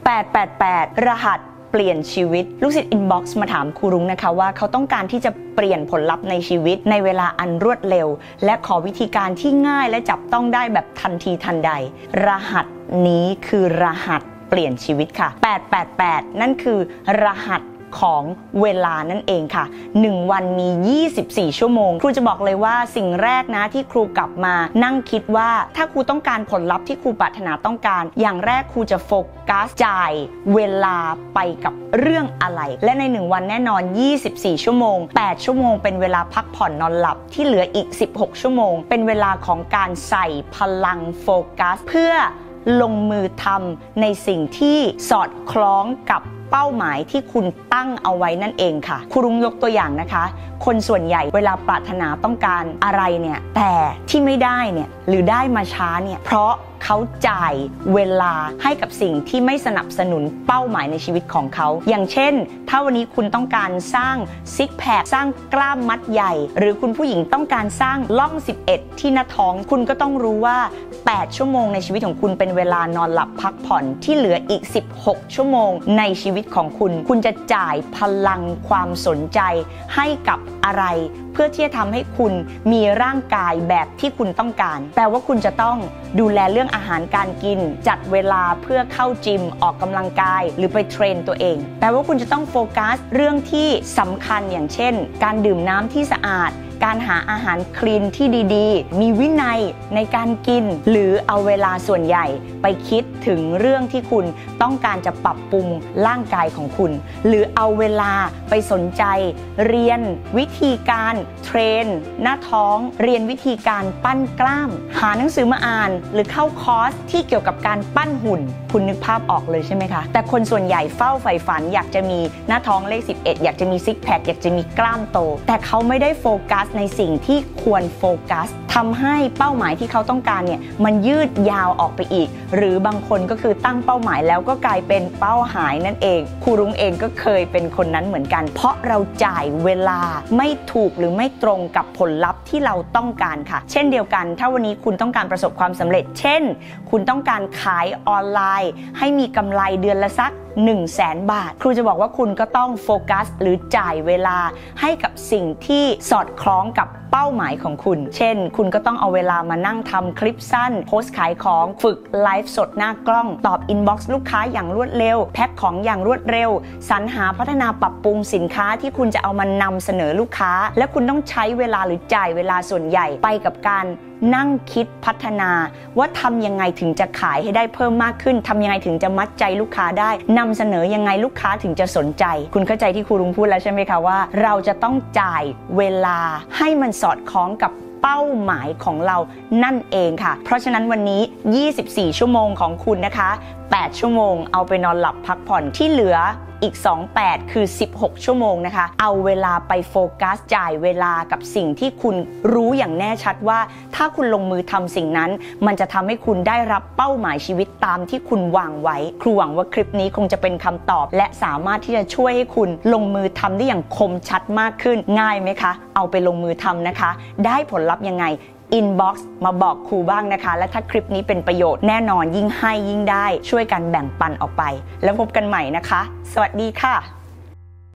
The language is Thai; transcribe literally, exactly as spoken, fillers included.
แปด แปด แปด รหัสเปลี่ยนชีวิตลูกศิษย์อินบ็อกซ์มาถามครูรุ้งนะคะว่าเขาต้องการที่จะเปลี่ยนผลลัพธ์ในชีวิตในเวลาอันรวดเร็วและขอวิธีการที่ง่ายและจับต้องได้แบบทันทีทันใดรหัสนี้คือรหัสเปลี่ยนชีวิตค่ะแปด แปด แปดนั่นคือรหัสของเวลานั่นเองค่ะหนึ่งวันมียี่สิบสี่ชั่วโมงครูจะบอกเลยว่าสิ่งแรกนะที่ครูกลับมานั่งคิดว่าถ้าครูต้องการผลลัพธ์ที่ครูปรารถนาต้องการอย่างแรกครูจะโฟกัสจ่ายเวลาไปกับเรื่องอะไรและในหนึ่งวันแน่นอนยี่สิบสี่ชั่วโมงแปดชั่วโมงเป็นเวลาพักผ่อนนอนหลับที่เหลืออีกสิบหกชั่วโมงเป็นเวลาของการใส่พลังโฟกัสเพื่อลงมือทำในสิ่งที่สอดคล้องกับเป้าหมายที่คุณตั้งเอาไว้นั่นเองค่ะครูรุ้งยกตัวอย่างนะคะคนส่วนใหญ่เวลาปรารถนาต้องการอะไรเนี่ยแต่ที่ไม่ได้เนี่ยหรือได้มาช้าเนี่ยเพราะเขาจ่ายเวลาให้กับสิ่งที่ไม่สนับสนุนเป้าหมายในชีวิตของเขาอย่างเช่นถ้าวันนี้คุณต้องการสร้างซิกแพคสร้างกล้ามมัดใหญ่หรือคุณผู้หญิงต้องการสร้างล่องสิบเอ็ดที่หน้าท้องคุณก็ต้องรู้ว่าแปดชั่วโมงในชีวิตของคุณเป็นเวลานอนหลับพักผ่อนที่เหลืออีกสิบหกชั่วโมงในชีวิตของคุณคุณจะจ่ายพลังความสนใจให้กับอะไรเพื่อที่จะทำให้คุณมีร่างกายแบบที่คุณต้องการแปลว่าคุณจะต้องดูแลเรื่องอาหารการกินจัดเวลาเพื่อเข้าจิมออกกำลังกายหรือไปเทรนตัวเองแปลว่าคุณจะต้องโฟกัสเรื่องที่สำคัญอย่างเช่นการดื่มน้ำที่สะอาดการหาอาหารคลีนที่ดีๆมีวินัยในการกินหรือเอาเวลาส่วนใหญ่ไปคิดถึงเรื่องที่คุณต้องการจะปรับปรุงร่างกายของคุณหรือเอาเวลาไปสนใจเรียนวิธีการเทรนหน้าท้องเรียนวิธีการปั้นกล้ามหาหนังสือมาอ่านหรือเข้าคอร์สที่เกี่ยวกับการปั้นหุ่นคุณนึกภาพออกเลยใช่ไหมคะแต่คนส่วนใหญ่เฝ้าใฝ่ฝันอยากจะมีหน้าท้องเลขสิบเอ็ดอยากจะมีซิกแพคอยากจะมีกล้ามโตแต่เขาไม่ได้โฟกัสในสิ่งที่ควรโฟกัสทำให้เป้าหมายที่เขาต้องการเนี่ยมันยืดยาวออกไปอีกหรือบางคนก็คือตั้งเป้าหมายแล้วก็กลายเป็นเป้าหายนั่นเองครูรุ้งเองก็เคยเป็นคนนั้นเหมือนกันเพราะเราจ่ายเวลาไม่ถูกหรือไม่ตรงกับผลลัพธ์ที่เราต้องการค่ะเช่นเดียวกันถ้าวันนี้คุณต้องการประสบความสำเร็จเช่นคุณต้องการขายออนไลน์ให้มีกำไรเดือนละสักหนึ่งแสนบาทครูจะบอกว่าคุณก็ต้องโฟกัสหรือจ่ายเวลาให้กับสิ่งที่สอดคล้องกับเป้าหมายของคุณเช่นคุณก็ต้องเอาเวลามานั่งทำคลิปสั้นโพสต์ขายของฝึกไลฟ์สดหน้ากล้องตอบอินบ็อกซ์ลูกค้าอย่างรวดเร็วแพ็คของอย่างรวดเร็วสรรหาพัฒนาปรับปรุงสินค้าที่คุณจะเอามานำเสนอลูกค้าและคุณต้องใช้เวลาหรือจ่ายเวลาส่วนใหญ่ไปกับการนั่งคิดพัฒนาว่าทำยังไงถึงจะขายให้ได้เพิ่มมากขึ้นทำยังไงถึงจะมัดใจลูกค้าได้นำเสนอยังไงลูกค้าถึงจะสนใจคุณเข้าใจที่ครูรุ้งพูดแล้วใช่ไหมคะว่าเราจะต้องจ่ายเวลาให้มันสอดคล้องกับเป้าหมายของเรานั่นเองค่ะเพราะฉะนั้นวันนี้ยี่สิบสี่ชั่วโมงของคุณนะคะแปดชั่วโมงเอาไปนอนหลับพักผ่อนที่เหลืออีกสอง แปดคือสิบหกชั่วโมงนะคะเอาเวลาไปโฟกัสจ่ายเวลากับสิ่งที่คุณรู้อย่างแน่ชัดว่าถ้าคุณลงมือทำสิ่งนั้นมันจะทำให้คุณได้รับเป้าหมายชีวิตตามที่คุณวางไว้ครูหวังว่าคลิปนี้คงจะเป็นคำตอบและสามารถที่จะช่วยให้คุณลงมือทำได้อย่างคมชัดมากขึ้นง่ายไหมคะเอาไปลงมือทำนะคะได้ผลลัพธ์ยังไงอินบ็อกซ์มาบอกครูบ้างนะคะและถ้าคลิปนี้เป็นประโยชน์แน่นอนยิ่งให้ยิ่งได้ช่วยกันแบ่งปันออกไปแล้วพบกันใหม่นะคะสวัสดีค่ะ